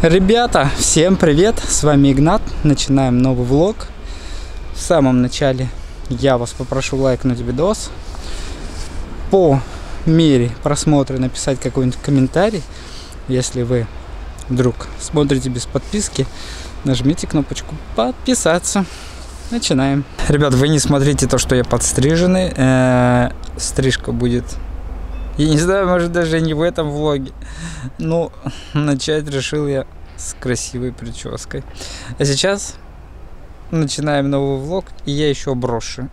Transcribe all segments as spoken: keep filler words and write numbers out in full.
Ребята, всем привет, с вами Игнат, начинаем новый влог. В самом начале я вас попрошу лайкнуть видос, по мере просмотра написать какой-нибудь комментарий. Если вы вдруг смотрите без подписки, нажмите кнопочку подписаться. Начинаем. Ребят, вы не смотрите то, что я подстриженный, э-э, стрижка будет... Я не знаю, может даже не в этом влоге. Но начать решил я с красивой прической. А сейчас начинаем новый влог, и я еще брошу.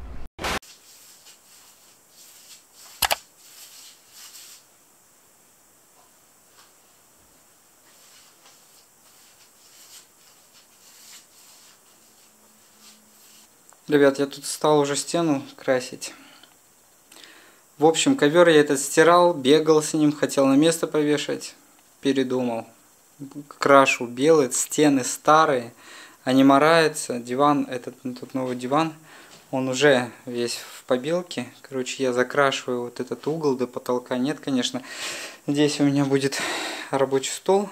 Ребят, я тут стал уже стену красить. В общем, ковер я этот стирал, бегал с ним, хотел на место повешать, передумал. Крашу белый, стены старые, они мораются. Диван, этот тут новый диван, он уже весь в побелке. Короче, я закрашиваю вот этот угол, до потолка нет, конечно. Здесь у меня будет рабочий стол.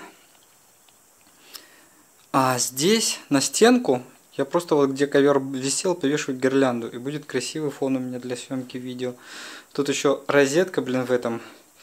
А здесь на стенку я просто вот где ковер висел, повешу гирлянду, и будет красивый фон у меня для съемки видео. Тут еще розетка, блин, в этом.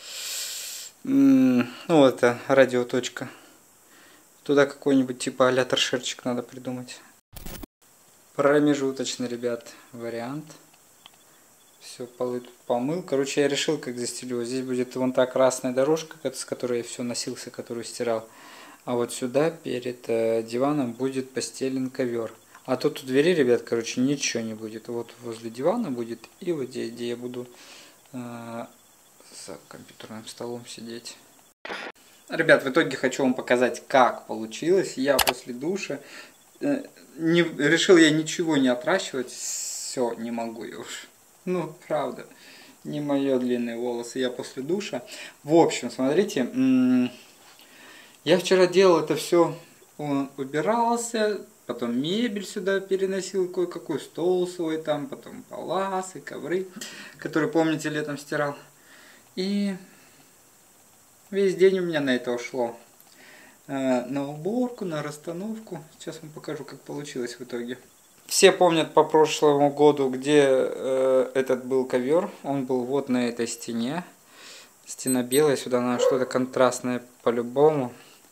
Ну, это радиоточка. Туда какой-нибудь типа а-ля торшерчик надо придумать. Промежуточный, ребят, вариант. Все, полы тут помыл. Короче, я решил, как застелю. Здесь будет вон та красная дорожка, с которой я все носился, которую стирал. А вот сюда, перед э, диваном, будет постелен ковер. А тут у двери, ребят, короче, ничего не будет. Вот возле дивана будет, и вот здесь, где я буду э, за компьютерным столом сидеть. Ребят, в итоге хочу вам показать, как получилось. Я после душа э, не, решил я ничего не отращивать. Все, не могу я уж. Ну, правда, не мои длинные волосы. Я после душа. В общем, смотрите, я вчера делал это все, убирался. Потом мебель сюда переносил, кое-какой стол свой там, потом паласы, ковры, которые, помните, летом стирал. И весь день у меня на это ушло. На уборку, на расстановку. Сейчас вам покажу, как получилось в итоге. Все помнят по прошлому году, где э, этот был ковер. Он был вот на этой стене. Стена белая, сюда надо что-то контрастное по-любому.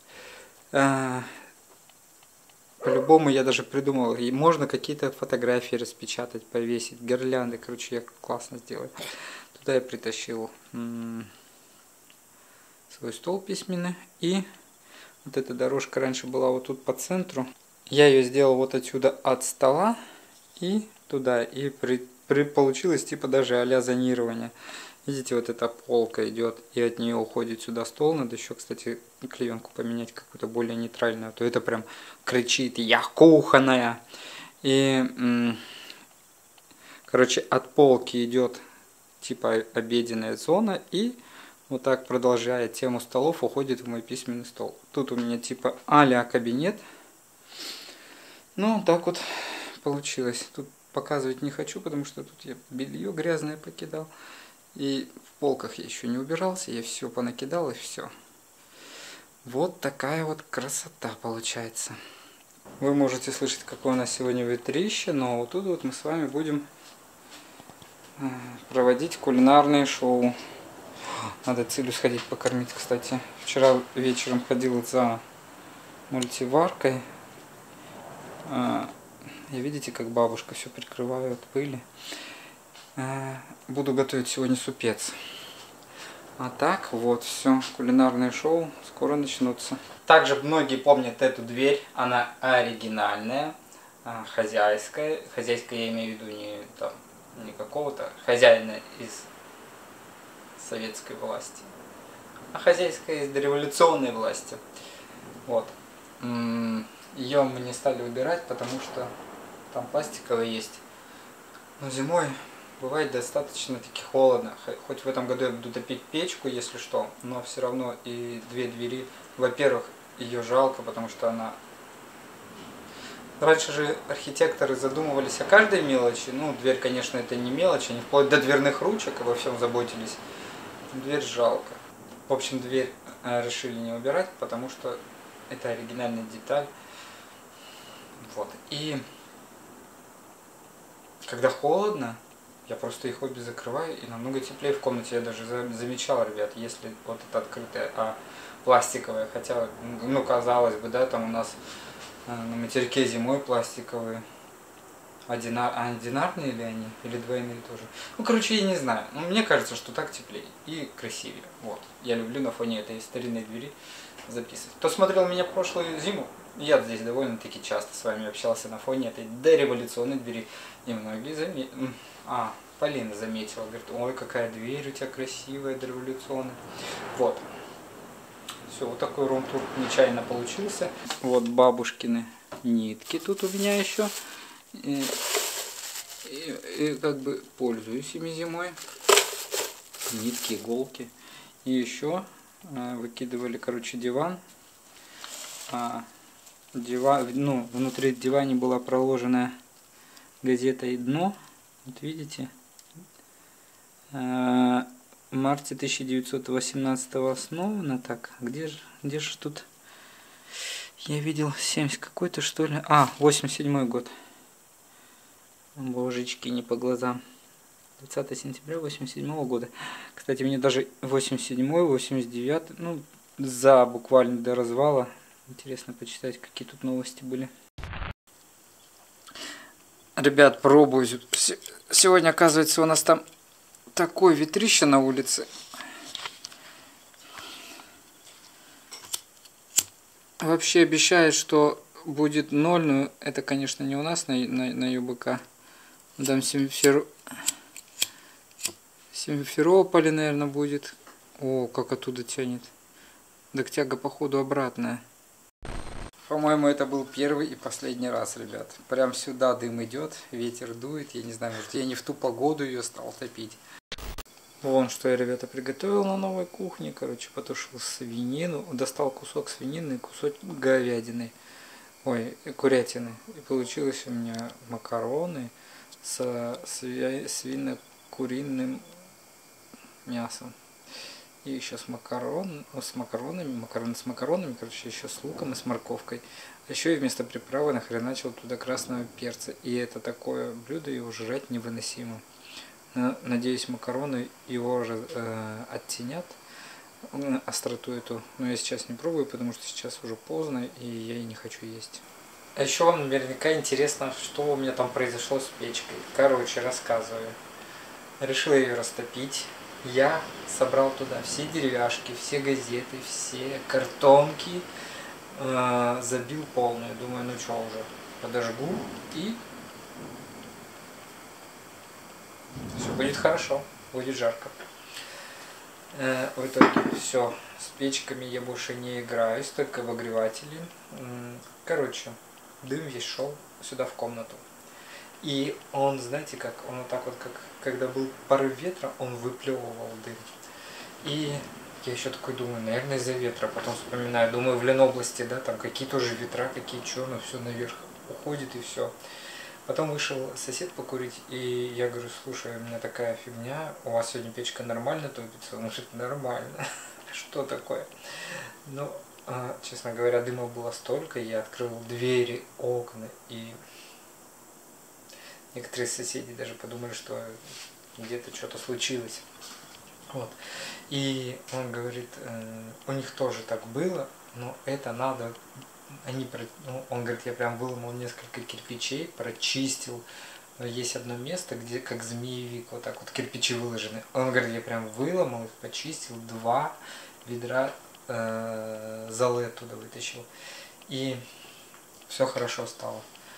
По-любому я даже придумал, и можно какие-то фотографии распечатать, повесить, гирлянды, короче, я классно сделаю. Туда я притащил свой стол письменный, и вот эта дорожка раньше была вот тут по центру. Я ее сделал вот отсюда от стола и туда, и при, при, получилось типа даже а-ля зонирование. Видите, вот эта полка идет, и от нее уходит сюда стол. Надо еще, кстати, клеенку поменять, какую-то более нейтральную. А то это прям кричит: «Я кухонная!» И, короче, от полки идет типа обеденная зона. И вот так, продолжая тему столов, уходит в мой письменный стол. Тут у меня типа а-ля кабинет. Ну, так вот получилось. Тут показывать не хочу, потому что тут я белье грязное покидал. И в полках я еще не убирался, я все понакидал, и все. Вот такая вот красота получается. Вы можете слышать, какое у нас сегодня ветрище, но вот тут вот мы с вами будем проводить кулинарное шоу. Надо Цилю сходить покормить, кстати. Вчера вечером ходил за мультиваркой. И видите, как бабушка все прикрывает от пыли. Буду готовить сегодня супец. А так, вот, все, кулинарное шоу скоро начнутся. Также многие помнят эту дверь, она оригинальная, хозяйская. Хозяйская я имею в виду не, там, не какого-то хозяина из советской власти, а хозяйская из дореволюционной власти. Вот. Ее мы не стали убирать, потому что там пластиковая есть. Но зимой бывает достаточно таки холодно. Хоть в этом году я буду топить печку, если что, но все равно и две двери. Во-первых, ее жалко, потому что она... Раньше же архитекторы задумывались о каждой мелочи. Ну, дверь, конечно, это не мелочь, они вплоть до дверных ручек обо всем заботились. Дверь жалко. В общем, дверь решили не убирать, потому что Это оригинальная деталь. Вот. И когда холодно, я просто их обе закрываю, и намного теплее в комнате. Я даже замечал, ребят, если вот это открытое, а пластиковое. Хотя, ну, казалось бы, да, там у нас на материке зимой пластиковые. Одинар... А одинарные ли они? Или двойные тоже? Ну, короче, я не знаю. Но мне кажется, что так теплее и красивее. Вот. Я люблю на фоне этой старинной двери записывать. Кто смотрел меня прошлую зиму, я здесь довольно-таки часто с вами общался на фоне этой дореволюционной двери. И многие заметили. А, Полина заметила. Говорит, ой, какая дверь у тебя красивая, дореволюционная. Вот. Все, вот такой рум-тур нечаянно получился. Вот бабушкины нитки тут у меня еще. И, и, и как бы пользуюсь ими зимой. Нитки, иголки. И еще э, выкидывали, короче, диван. А, диван, ну, внутри дивана была проложена газетой дно. Вот видите. Э, в марте тысяча девятьсот восемнадцатого основано. Так, где же, где же тут? Я видел семьдесят какой-то, что ли. А, восемьдесят седьмой год. Божечки, не по глазам. двадцатое сентября восемьдесят седьмого года. Кстати, мне даже восемьдесят седьмой, восемьдесят девятый, ну, за буквально до развала. Интересно почитать, какие тут новости были. Ребят, пробую. Сегодня, оказывается, у нас там такое ветрище на улице. Вообще обещают, что будет ноль, но это, конечно, не у нас на, на, на ЮБК. Там Симфер... Симферополе, наверное, будет. О, как оттуда тянет. Так тяга, походу, обратная. По-моему, это был первый и последний раз, ребят. Прям сюда дым идет, ветер дует. Я не знаю, может, я не в ту погоду ее стал топить. Вон, что я, ребята, приготовил на новой кухне. Короче, потушил свинину. Достал кусок свинины и кусок говядины. Ой, курятины. И получилось у меня макароны с свино-куриным мясом. И еще с, макарон, с макаронами, макароны с макаронами, короче, еще с луком и с морковкой. Еще и вместо приправы нахреначил туда красного перца. И это такое блюдо, его жрать невыносимо. Надеюсь, макароны его уже э, оттенят, остроту эту. Но я сейчас не пробую, потому что сейчас уже поздно, и я и не хочу есть. А еще вам наверняка интересно, что у меня там произошло с печкой. Короче, рассказываю. Решил ее растопить. Я собрал туда все деревяшки, все газеты, все картонки. Э, забил полную. Думаю, ну что уже, подожгу и все будет хорошо, будет жарко. Э, в итоге все, с печками я больше не играюсь, только обогреватели. Короче, дым весь шел сюда в комнату. И он, знаете как, он вот так вот, как когда был порыв ветра, он выплевывал дым. И я еще такой думаю, наверное, из-за ветра. Потом вспоминаю, думаю, в Ленобласти, да, там какие тоже ветра, какие черные, все наверх уходит и все. Потом вышел сосед покурить, и я говорю, слушай, у меня такая фигня, у вас сегодня печка нормально топится? Он говорит, нормально. Что такое? Ну, честно говоря, дыма было столько, я открыл двери, окна, и некоторые соседи даже подумали, что где-то что-то случилось. Вот. И он говорит, у них тоже так было, но это надо... Они, ну, он говорит, я прям выломал несколько кирпичей, прочистил. Есть одно место, где как змеевик, вот так вот кирпичи выложены. Он говорит, я прям выломал, почистил, два ведра э, золы оттуда вытащил. И все хорошо стало.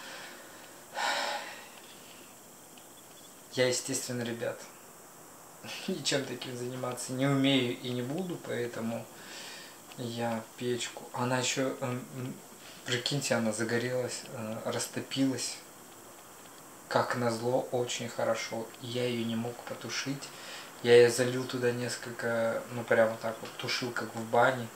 Я, естественно, ребят, ничем таким заниматься не умею и не буду, поэтому я печку. Она еще, прикиньте, она загорелась, растопилась. Как назло, очень хорошо. Я ее не мог потушить. Я ее залил туда несколько, ну прямо так вот, тушил, как в бане.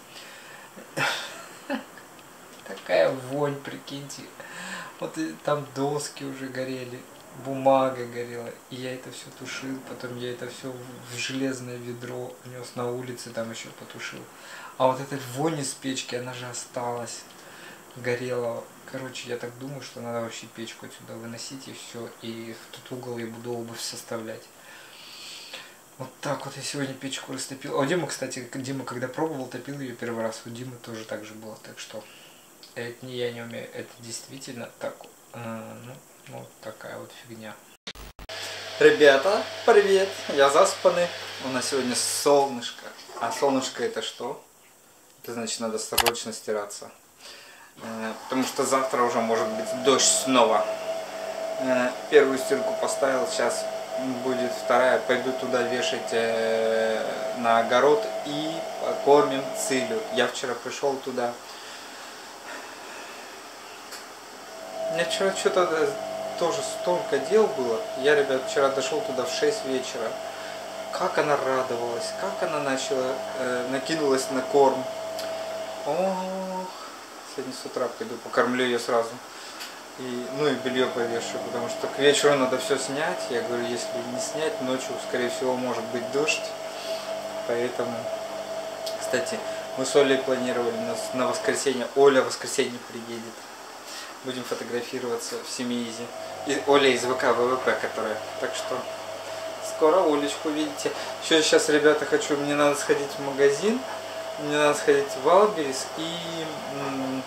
Такая вонь, прикиньте. Вот там доски уже горели. бумага горела. И я это все тушил, потом я это все в железное ведро внес на улице, там еще потушил. А вот эта вонь из печки, она же осталась, горела. Короче, я так думаю, что надо вообще печку отсюда выносить и все. И в тот угол я буду обувь составлять. Вот так вот я сегодня печку растопил. А у Димы, кстати, Дима, когда пробовал, топил ее первый раз. У Димы тоже так же было. Так что это не я не умею. Это действительно так. Э, ну, ну, такая вот фигня. Ребята, привет! Я заспанный. У нас сегодня солнышко. А солнышко это что? Это значит, надо срочно стираться. Э, потому что завтра уже может быть дождь снова. Э, первую стирку поставил. Сейчас будет вторая. Пойду туда вешать э, на огород и покормим Цилю. Я вчера пришел туда. У меня вчера что-то тоже столько дел было. Я, ребят, вчера дошел туда в шесть вечера. Как она радовалась, как она начала, э, накинулась на корм. Ох, сегодня с утра пойду покормлю ее сразу. И, ну и белье повешу, потому что к вечеру надо все снять. Я говорю, если не снять, ночью, скорее всего, может быть дождь. Поэтому, кстати, мы с Олей планировали на, на воскресенье. Оля в воскресенье приедет. Будем фотографироваться в Семиизе. И Оля из ВК ВВП, которая. Так что скоро Олечку увидите. Еще сейчас, ребята, хочу, мне надо сходить в магазин. Мне надо сходить в Валберис и м-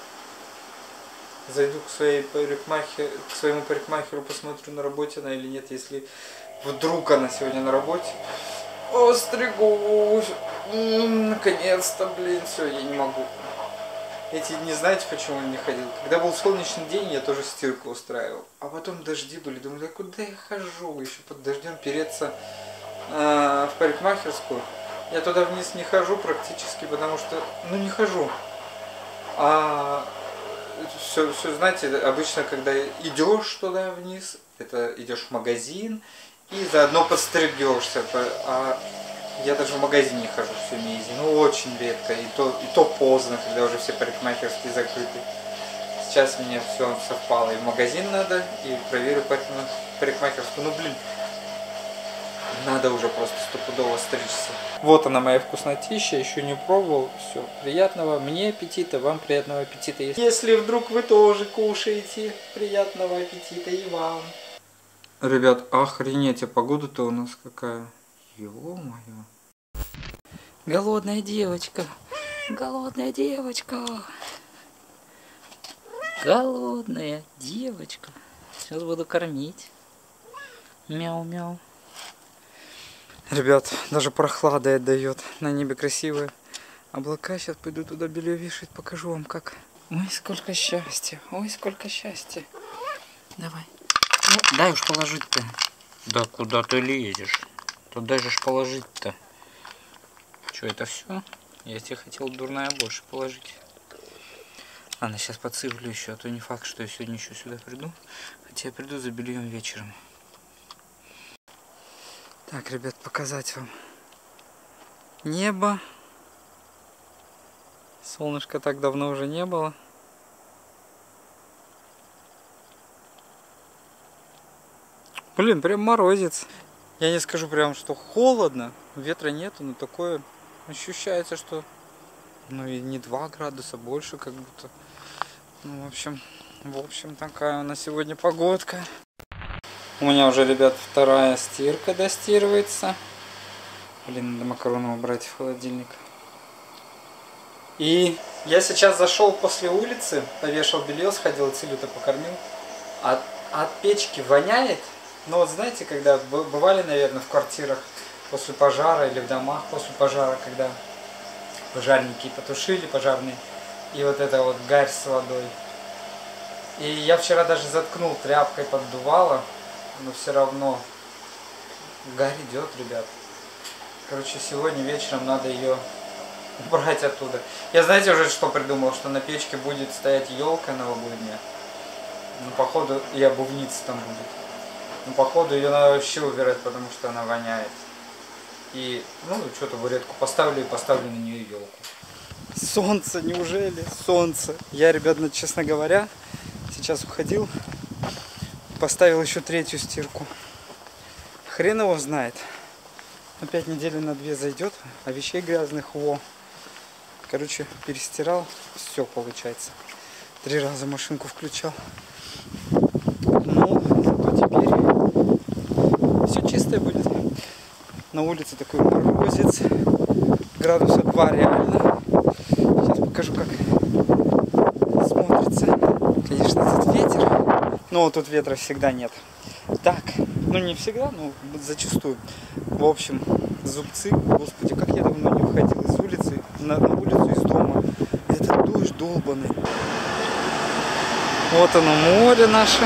зайду к своей парикмахеру, к своему парикмахеру, посмотрю, на работе она или нет. Если вдруг она сегодня на работе. О, стригусь. М-м, наконец-то, блин, все, я не могу. Эти дни, знаете, почему я не ходил? Когда был солнечный день, я тоже стирку устраивал. А потом дожди были. Думаю, да куда я хожу? Еще под дождем переться э, в парикмахерскую. Я туда вниз не хожу практически, потому что, ну, не хожу. А все, все, знаете, обычно, когда идешь туда вниз, это идешь в магазин и заодно подстригешься. А я даже в магазин не хожу в Семиизе, ну очень редко, и то, и то поздно, когда уже все парикмахерские закрыты. Сейчас мне все совпало, и в магазин надо, и проверю парикмахерскую. Ну блин, надо уже просто стопудово стричься. Вот она, моя вкуснотища, еще не пробовал. Все, приятного мне аппетита, вам приятного аппетита. Если вдруг вы тоже кушаете, приятного аппетита и вам. Ребят, охренеть, а погода-то у нас какая. Ё-моё. Голодная девочка. Голодная девочка. Голодная девочка. Сейчас буду кормить. Мяу-мяу. Ребят, даже прохлада отдает. На небе красивые облака. Сейчас пойду туда белье вешать. Покажу вам как. Ой, сколько счастья. Ой, сколько счастья. Давай. Ну, дай уж положить-то. Да куда ты лезешь? Туда же ж положить-то. Что, это все? Я тебе хотел дурная больше положить. Ладно, сейчас подсыплю еще, а то не факт, что я сегодня еще сюда приду. Хотя я приду за бельем вечером. Так, ребят, показать вам небо. Солнышка так давно уже не было. Блин, прям морозец. Я не скажу прям, что холодно, ветра нету, но такое ощущается, что ну и не два градуса, больше как будто. Ну, в общем, в общем, такая у нас сегодня погодка. У меня уже, ребят, вторая стирка достирывается. Блин, надо макароны убрать в холодильник. И я сейчас зашел после улицы, повешал белье, сходил, Цилю-то покормил. От, от печки воняет. Но вот знаете, когда бывали, наверное, в квартирах после пожара или в домах после пожара, когда пожарники потушили, пожарные, и вот это вот гарь с водой. И я вчера даже заткнул тряпкой, поддувало, но все равно гарь идет, ребят. Короче, сегодня вечером надо ее убрать оттуда. Я, знаете, уже что придумал, что на печке будет стоять елка новогодняя. Ну, походу, и обувница там будет. Ну, походу, ее надо вообще убирать, потому что она воняет. И, ну, что, табуретку поставлю и поставлю на нее елку. Солнце, неужели? Солнце. Я, ребят, честно говоря, сейчас уходил. поставил еще третью стирку. Хрен его знает. Опять недели на две зайдет, а вещей грязных во. Короче, перестирал, все получается. Три раза машинку включал. Ну, зато теперь все чистое будет. На улице такой морозец. Градуса два реально. Сейчас покажу, как смотрится. Конечно, тут ветер. Но тут ветра всегда нет. Так, ну не всегда, но зачастую. В общем, зубцы, господи, как я давно не выходил из улицы, на, на улицу из дома. Это дождь долбаный. Вот оно, море наше.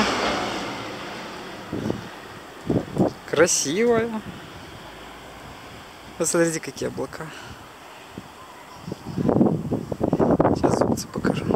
Красивое. Посмотрите, какие облака. Сейчас зубцы покажу.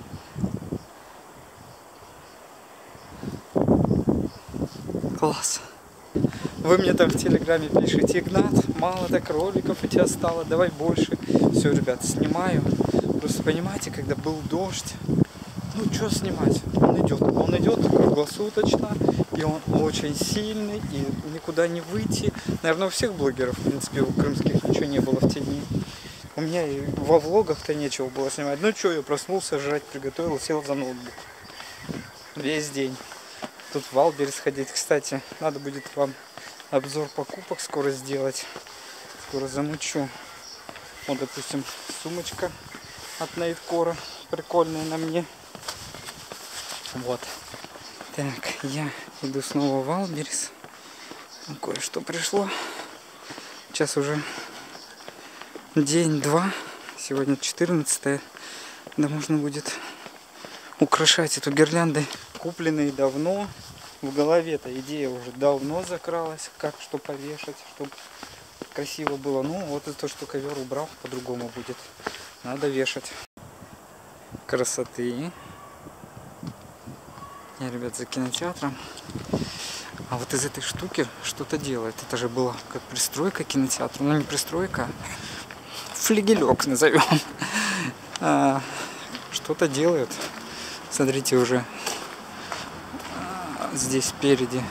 Класс. Вы мне там в телеграме пишете: Игнат, мало так роликов у тебя стало, давай больше. Все, ребят, снимаю. Просто понимаете, когда был дождь, ну что снимать? Он идет, он идет круглосуточно, и он очень сильный, и никуда не выйти. Наверное, у всех блогеров, в принципе, у крымских ничего не было в те дни. У меня и во влогах-то нечего было снимать. Ну что, я проснулся, жрать приготовил, сел за ноутбук. Весь день. Тут в Валберес сходить, кстати, надо будет вам обзор покупок скоро сделать. Скоро замучу. Вот, допустим, сумочка от Найткора, прикольная на мне. Вот. Так, я иду снова в Валберес. Кое-что пришло. Сейчас уже день-два. Сегодня четырнадцатое. Да можно будет украшать эту гирляндой. Купленные давно. В голове эта идея уже давно закралась. Как что повешать, чтобы красиво было. Ну, вот это, что ковер убрал, по-другому будет. Надо вешать. Красоты. Я, ребят, за кинотеатром. А вот из этой штуки что-то делает. Это же была как пристройка к кинотеатру. Ну, не пристройка, а флигелек назовем. А, что-то делают. Смотрите, уже здесь спереди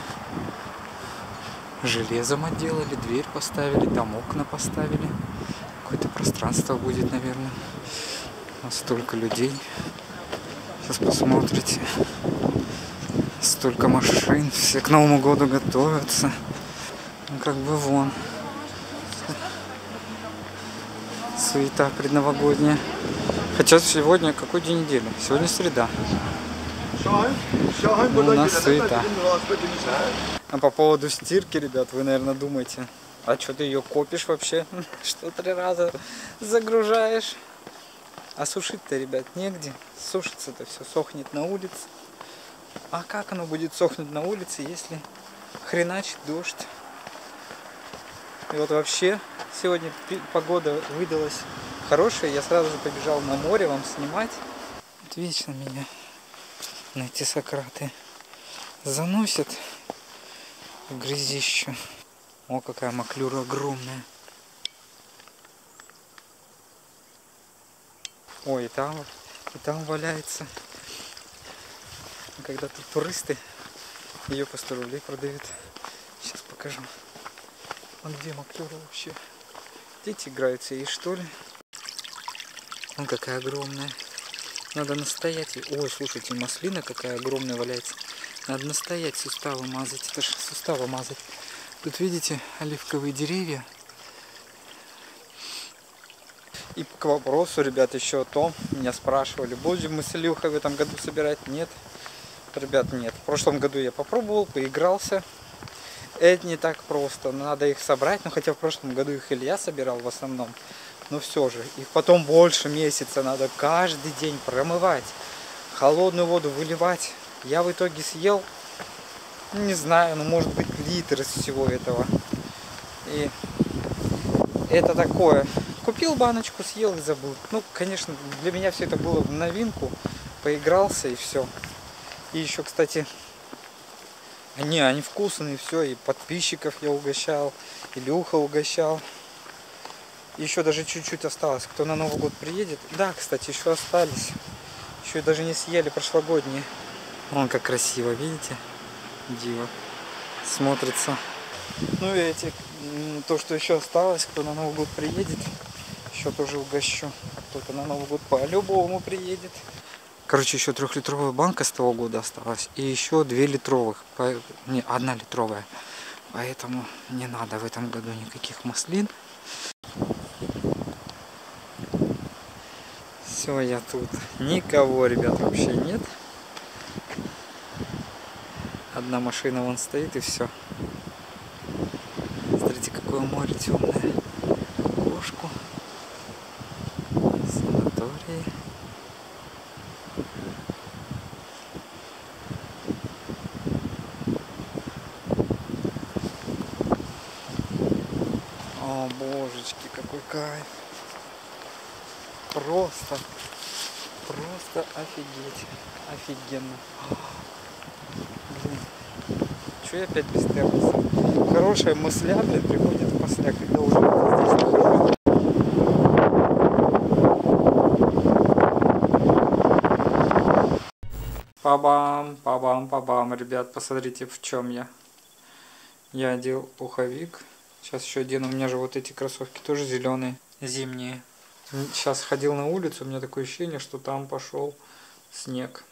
железом отделали, дверь поставили, там окна поставили. Какое-то пространство будет, наверное. Столько людей. Сейчас посмотрите. Столько машин. Все к Новому году готовятся. Ну, как бы вон. Суета предновогодняя. Хотя сегодня какой день недели? Сегодня среда. Ну, у нас суета. А по поводу стирки, ребят, вы, наверное, думаете: а что ты ее копишь вообще? Что три раза загружаешь? А сушить-то, ребят, негде. Сушится-то все, сохнет на улице. А как оно будет сохнуть на улице, если хреначит дождь? И вот вообще сегодня погода выдалась хорошая. Я сразу же побежал на море вам снимать. Вот вечно меня на эти Сократы заносят в грязищу. О, какая маклюра огромная. Ой, и там, и там валяется. Когда тут туристы ее по сто рублей продают. Сейчас покажу. Вон где маклюра вообще. Дети играются, и что ли? Вон какая огромная. Надо настоять. Ой, слушайте, маслина какая огромная валяется. Надо настоять, суставы мазать. Это же суставы мазать. Тут видите оливковые деревья. И к вопросу, ребят, еще о том, меня спрашивали, будем мы с Илюхой в этом году собирать? Нет. Ребят, нет. В прошлом году я попробовал, поигрался. Это не так просто. Надо их собрать. Ну, хотя в прошлом году их Илья собирал в основном. Но все же. Их потом больше месяца надо каждый день промывать. Холодную воду выливать. Я в итоге съел, не знаю, ну, может быть, литр из всего этого. И это такое. Купил баночку, съел и забыл. Ну, конечно, для меня все это было в новинку. Поигрался и все. И еще, кстати, они, они вкусные, все. И подписчиков я угощал, Илюха угощал. Еще даже чуть-чуть осталось. Кто на Новый год приедет. Да, кстати, еще остались. Еще даже не съели прошлогодние. Вон как красиво, видите? диво смотрится. Ну и эти, то, что еще осталось, кто на Новый год приедет, еще тоже угощу. Кто-то на Новый год по-любому приедет. Короче, еще трехлитровая банка с того года осталась. И еще две литровых. Не, одна литровая. Поэтому не надо в этом году никаких маслин. Все, я тут. Никого, ребят, вообще нет. Одна машина вон стоит и все. Смотрите, какое море темное. Кошку. Санатории. О, божечки, какой кайф. Просто, просто офигеть. Офигенно. Блин. Че я опять без термоса? Хорошая мысля, блин, приходит после, когда уже здесь нахожусь. Па-бам, па-бам, па-бам, ребят, посмотрите, в чем я. Я одел пуховик. Сейчас еще одену, у меня же вот эти кроссовки тоже зеленые, зимние. Сейчас ходил на улицу, у меня такое ощущение, что там пошел снег.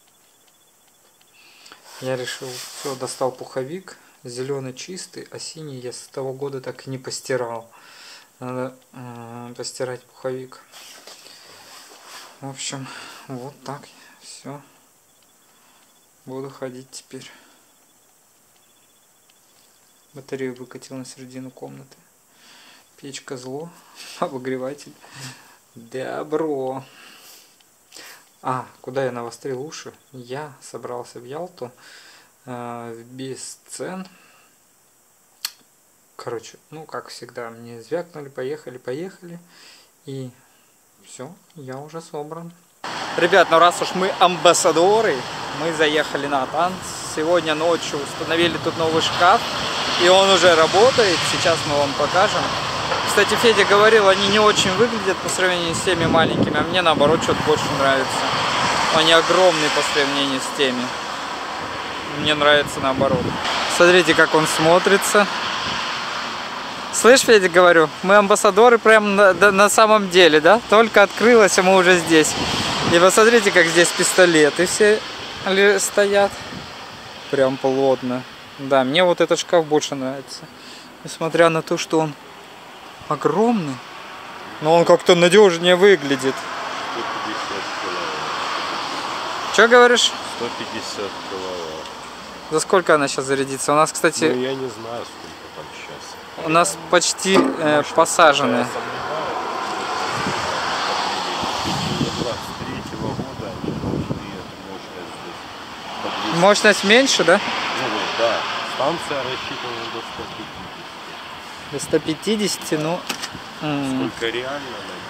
Я решил, все, достал пуховик, зеленый чистый, а синий я с того года так и не постирал. Надо э, постирать пуховик. В общем, вот так, все. Буду ходить теперь. Батарею выкатил на середину комнаты. Печка зло, обогреватель. Добро. А, куда я навострил уши? Я собрался в Ялту э, без цен. Короче, ну как всегда, мне звякнули, поехали, поехали. И все, я уже собран. Ребят, ну раз уж мы амбассадоры, мы заехали на Атан. Сегодня ночью установили тут новый шкаф. И он уже работает. Сейчас мы вам покажем. Кстати, Федя говорил, они не очень выглядят по сравнению с теми маленькими, а мне наоборот что-то больше нравится. Они огромные по сравнению с теми. Мне нравится наоборот. Смотрите, как он смотрится. Слышь, Федя, говорю, мы амбассадоры прям на, на самом деле, да? Только открылось, а мы уже здесь. И посмотрите, как здесь пистолеты все стоят. Прям плотно. Да, мне вот этот шкаф больше нравится. Несмотря на то, что он огромный, но он как-то надежнее выглядит. сто пятьдесят киловатт. Что говоришь? сто пятьдесят киловатт. За сколько она сейчас зарядится? У нас, кстати... Ну, я не знаю, сколько там сейчас. У нас почти э, посаженная. двадцать третьего года они должны эту мощность здесь. Мощность меньше, да? Ну, да. Станция рассчитана до ста пятидесяти. До ста пятидесяти, ну... Сколько реально на ней?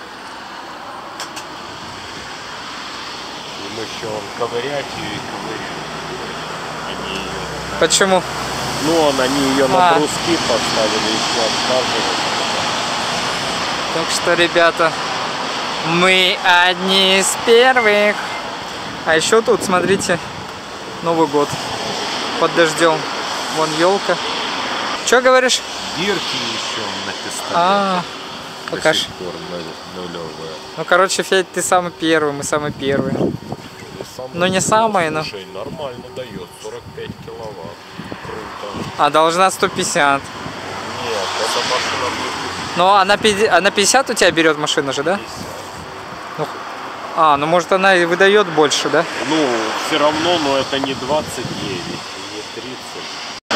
Им еще он ковырять ее и ковырять. Они ее... Почему? Ну, они ее а. на бруски поставили, еще откладывали. Так что, ребята, мы одни из первых. А еще тут, смотрите, Новый год под дождем. Вон елка. Че говоришь? Дырки еще на пистолете. А, покажи. Нулевые. Ну, короче, Федь, ты самый первый, мы самые первые. Ну, не самые, но... Слушай, нормально дает, сорок пять киловатт. Круто. А должна сто пятьдесят. Нет, эта машина будет... Ну, а на пятьдесят у тебя берет машина же, да? пятьдесят. Ну, а, ну может она и выдает больше, да? Ну, все равно, но это не двадцать девять, не тридцать.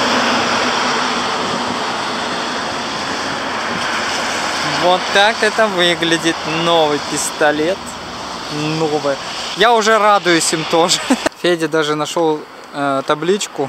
Вот так это выглядит новый пистолет. Новый. Я уже радуюсь им тоже. Федя даже нашел э, табличку.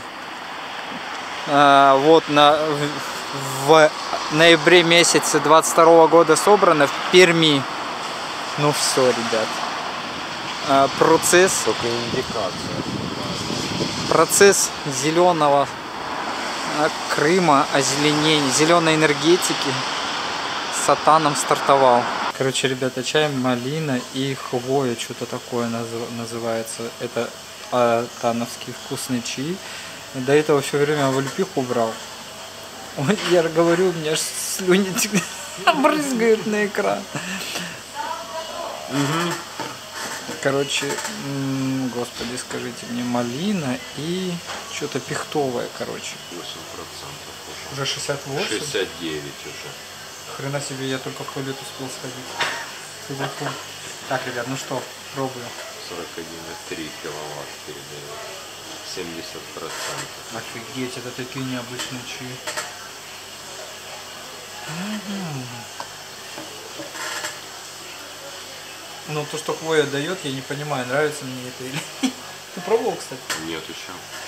Э, вот на, в, в ноябре месяце двадцать второго года собрано в Перми. Ну все, ребят. Э, процесс. Только индикация. Процесс зеленого э, Крыма, озеленения, зеленой энергетики с Атаном стартовал. Короче, ребята, чай малина и хвоя, что-то такое называется. Это атановский вкусный чай. И до этого все время в Ольпиху брал. Ой, я говорю, у меня аж слюни брызгают на экран. Угу. Короче, господи, скажите мне, малина и что-то пихтовое, короче. восемь процентов уже. Уже шестьдесят восемь? шестьдесят девять уже. Хрена себе, я только в туалет успел сходить. Так, ребят, ну что, пробую. сорок один и три киловатт передает. семьдесят процентов. Офигеть, это такие необычные чаи. Ну, то, что хвоя дает, я не понимаю, нравится мне это или нет. Ты пробовал, кстати? Нет еще.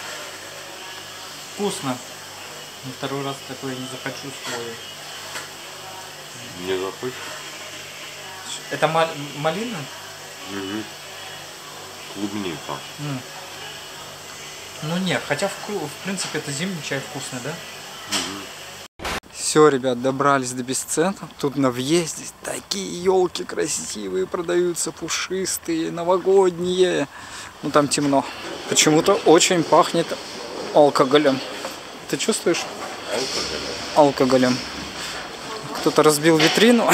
Вкусно. Но второй раз такое не захочу с хвоей. Не запыть? Это мал малина? Угу. Клубника. М. Ну нет, хотя в, в принципе это зимний чай вкусный, да? Угу. Все, ребят, добрались до бесцентра. Тут на въезде такие елки красивые продаются, пушистые, новогодние. Ну там темно. Почему-то очень пахнет алкоголем. Ты чувствуешь? Алкоголем. Алкоголем. Кто-то разбил витрину.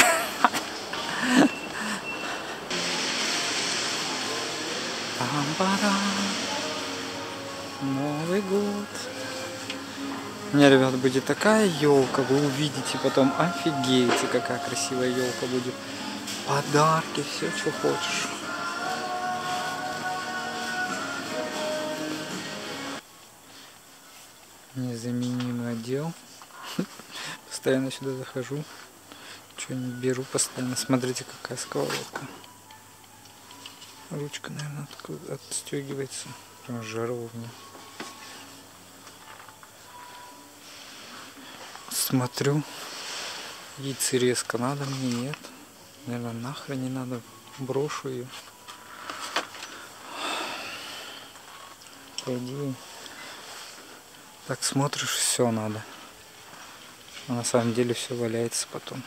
Новый год. Не, ребят, будет такая елка, вы увидите потом, офигеете, какая красивая елка будет. Подарки, все, что хочешь. Незаменимый отдел. Постоянно сюда захожу. Что-нибудь беру постоянно. Смотрите, какая сковородка. Ручка, наверное, отстегивается. Прям жаровня. Смотрю. Яйцерезка надо мне? Нет. Наверное, нахрен не надо. Брошу ее. По идее. Так смотришь, все надо. А на самом деле все валяется потом.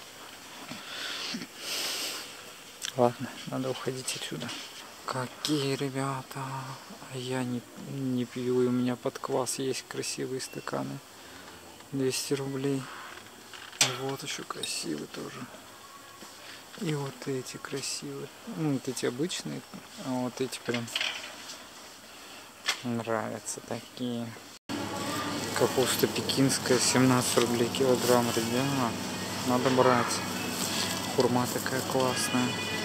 Ладно, надо уходить отсюда. Какие ребята! А я не, не пью, и у меня под квас есть красивые стаканы. двести рублей. И вот еще красивые тоже. И вот эти красивые. Ну, вот эти обычные. А вот эти прям нравятся такие. Капуста пекинская, семнадцать рублей килограмм, ребят. Надо брать. Хурма такая классная.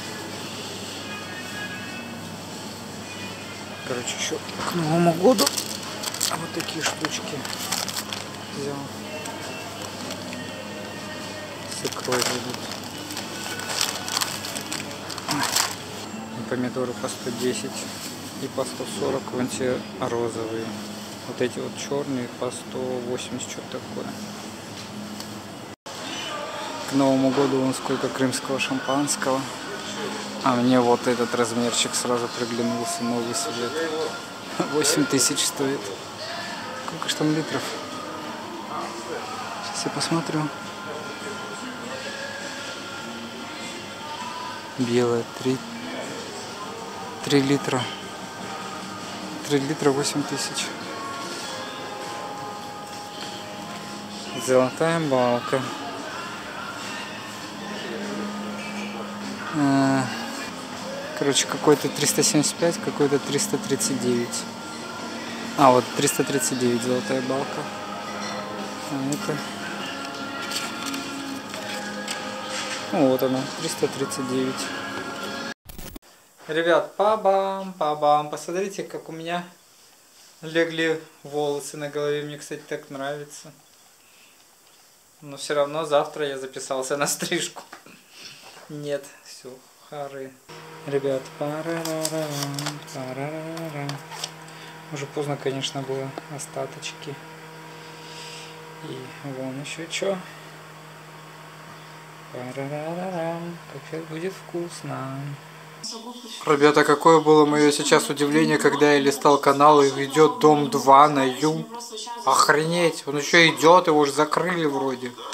Короче, еще к Новому году вот такие штучки взял. С икрой будут. Помидоры по сто десять и по сто сорок, вон те розовые. Вот эти вот черные по сто восемьдесят, что-то такое. К Новому году вон сколько крымского шампанского. А мне вот этот размерчик сразу приглянулся, новый свет. восемь тысяч стоит. Сколько ж там литров? Сейчас я посмотрю. Белая, три, три литра. три литра, восемь тысяч. Золотая балка. Короче, какой-то триста семьдесят пять, какой-то триста тридцать девять. А, вот триста тридцать девять золотая балка. А это... Ну, вот она, триста тридцать девять. Ребят, па-бам, па-бам. Посмотрите, как у меня легли волосы на голове. Мне, кстати, так нравится. Но все равно завтра я записался на стрижку. Нет, все, хары. Ребят, парарарам, парарарам. Уже поздно, конечно, было. Остаточки. И вон еще что. Парарарам. Как сейчас будет вкусно. Ребята, какое было мое сейчас удивление, когда я листал канал и идет Дом два на Ю. Охренеть, он еще идет, его уже закрыли вроде.